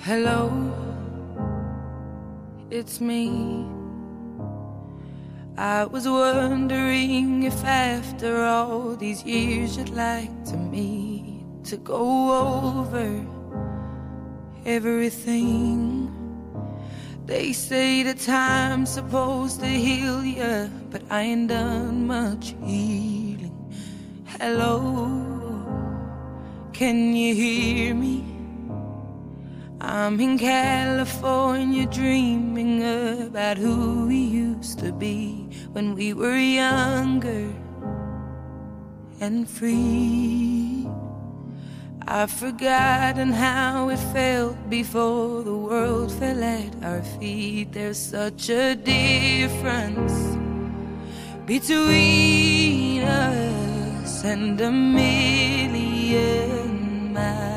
Hello, it's me. I was wondering if after all these years you'd like to meet to go over everything. They say that time's supposed to heal ya, but I ain't done much healing. Hello, can you hear me? I'm in California dreaming about who we used to be when we were younger and free. I've forgotten how it felt before the world fell at our feet. There's such a difference between us and a million miles.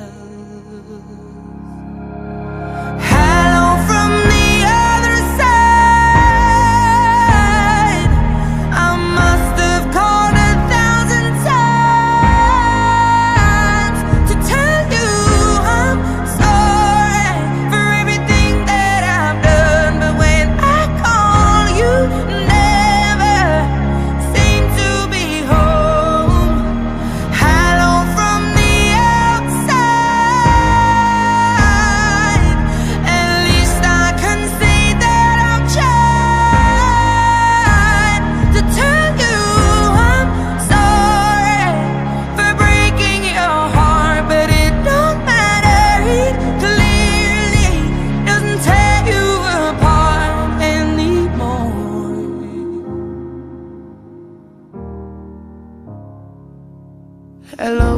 Hello,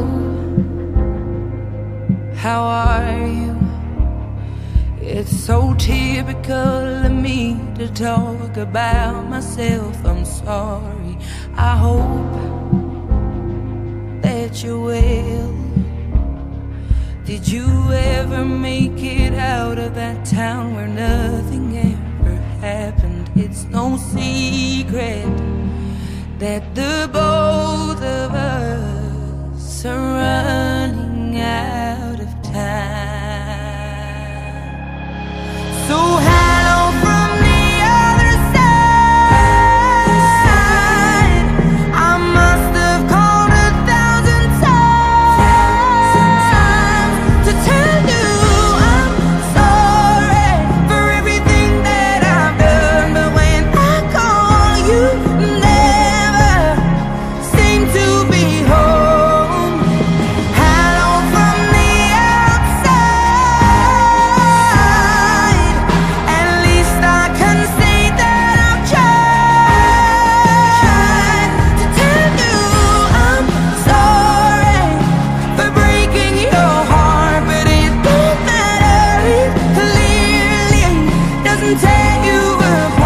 how are you? It's so typical of me to talk about myself. I'm sorry. I hope that you're well. Did you ever make it out of that town where nothing ever happened? It's no secret that the both of us are running out of time. So hello from the other side. I must have called 1,000 times to tell you I'm sorry for everything that I've done, but when I call you never seem to be home. Take you apart.